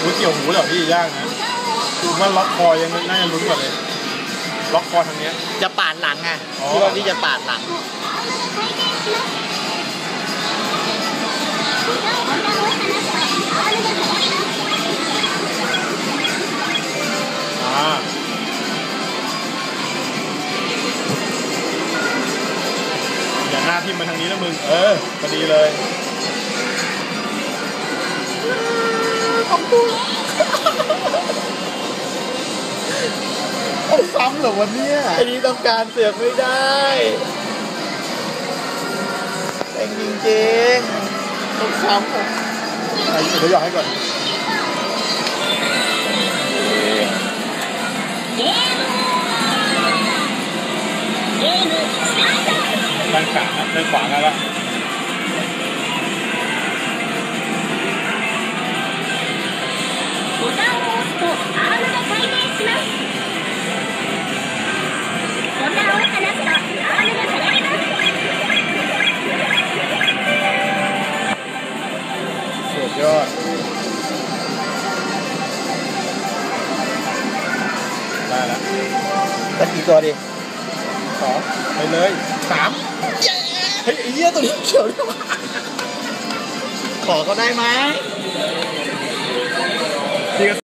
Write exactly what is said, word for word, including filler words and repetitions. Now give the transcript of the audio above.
หูเกี่ยวหูเหรอพี่ยากนะดูว่าล็อกคอยังน่าจะลุ้นกว่าเลยล็อกคอทางนี้จะปาดหลังไงที่ว่าพี่จะปาดหลังอ่าอย่าหน้าทิ่มมาทางนี้นะมึงเออพอดีเลยของกูต้องซ้ำเหรอวันนี้ไอ้นี้ต้องการเสือกไม่ได้แต่จริงๆต้องซ้ำผมเดี๋ยวหยอกให้ก่อนด้านขวาด้านขวาแล้วล่ะสุดยอดได้แล้วตัดกี่ตัวดิสองไปเลยสามเฮ้ยไอ้เหี้ยตัวนี้เขียวดิขอเขาได้ไหม